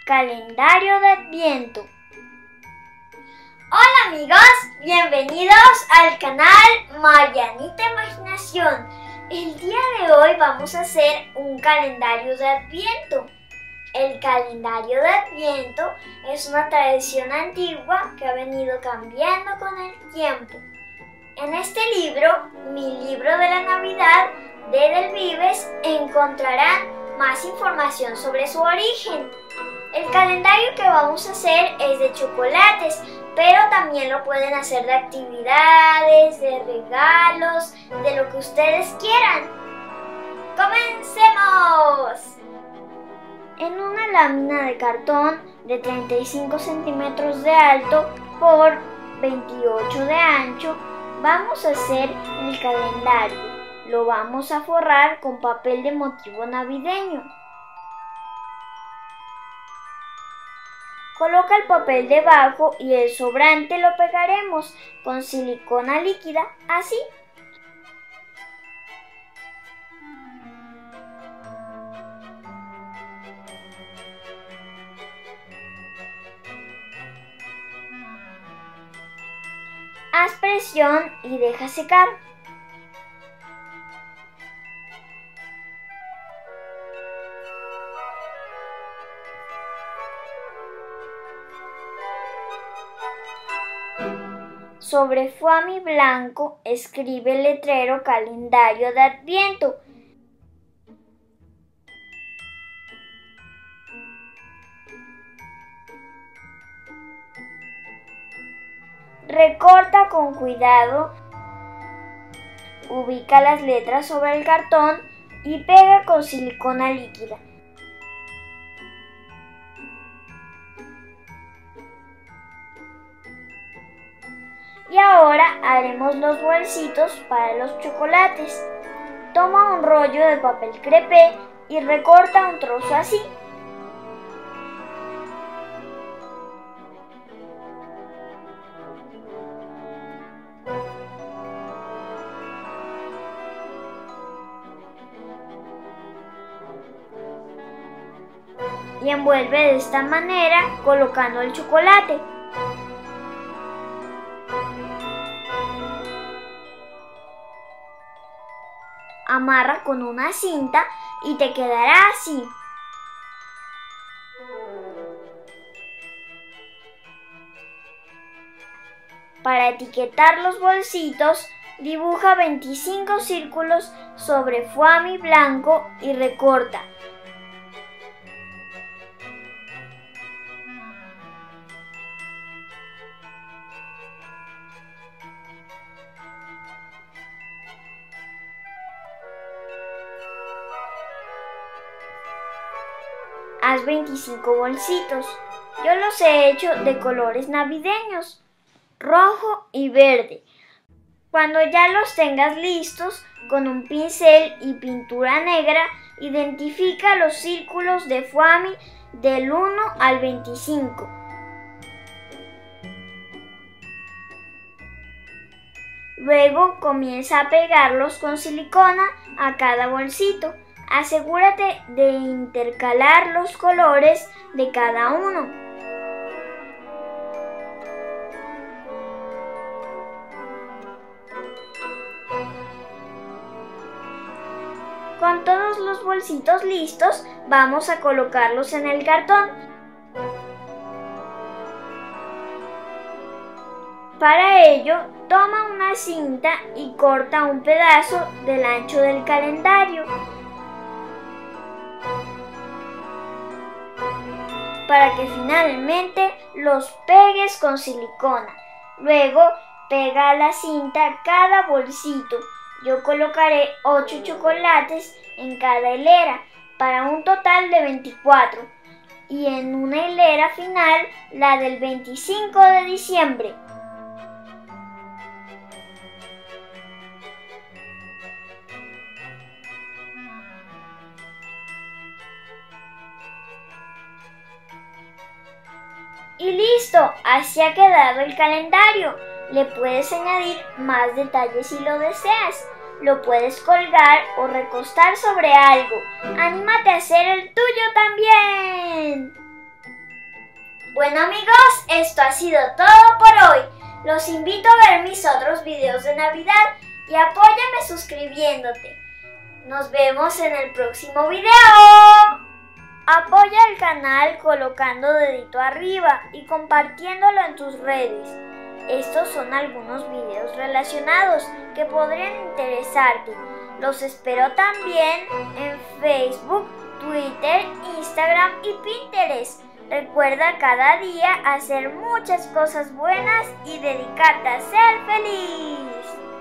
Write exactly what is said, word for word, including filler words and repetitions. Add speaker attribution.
Speaker 1: Calendario de Adviento. Hola amigos, bienvenidos al canal Marianita Imaginación. El día de hoy vamos a hacer un calendario de Adviento. El calendario de Adviento es una tradición antigua que ha venido cambiando con el tiempo. En este libro, Mi libro de la Navidad, de Edel Vives, encontrarán más información sobre su origen. El calendario que vamos a hacer es de chocolates, pero también lo pueden hacer de actividades, de regalos, de lo que ustedes quieran. ¡Comencemos! En una lámina de cartón de treinta y cinco centímetros de alto por veintiocho de ancho, vamos a hacer el calendario. Lo vamos a forrar con papel de motivo navideño. Coloca el papel debajo y el sobrante lo pegaremos con silicona líquida, así. Haz presión y deja secar. Sobre foamy blanco escribe el letrero Calendario de Adviento. Recorta con cuidado, ubica las letras sobre el cartón y pega con silicona líquida. Y ahora haremos los bolsitos para los chocolates. Toma un rollo de papel crepé y recorta un trozo así. Y envuelve de esta manera colocando el chocolate. Amarra con una cinta y te quedará así. Para etiquetar los bolsitos, dibuja veinticinco círculos sobre foamy blanco y recorta. Haz veinticinco bolsitos. Yo los he hecho de colores navideños, rojo y verde. Cuando ya los tengas listos, con un pincel y pintura negra, identifica los círculos de foamy del uno al veinticinco. Luego comienza a pegarlos con silicona a cada bolsito. Asegúrate de intercalar los colores de cada uno. Con todos los bolsitos listos, vamos a colocarlos en el cartón. Para ello, toma una cinta y corta un pedazo del ancho del calendario. Para que finalmente los pegues con silicona. Luego pega a la cinta cada bolsito. Yo colocaré ocho chocolates en cada hilera para un total de veinticuatro y en una hilera final la del veinticinco de diciembre. Y listo, así ha quedado el calendario. Le puedes añadir más detalles si lo deseas. Lo puedes colgar o recostar sobre algo. ¡Anímate a hacer el tuyo también! Bueno amigos, esto ha sido todo por hoy. Los invito a ver mis otros videos de Navidad y apóyame suscribiéndote. Nos vemos en el próximo video. Apoya el canal colocando dedito arriba y compartiéndolo en tus redes. Estos son algunos videos relacionados que podrían interesarte. Los espero también en Facebook, Twitter, Instagram y Pinterest. Recuerda cada día hacer muchas cosas buenas y dedicarte a ser feliz.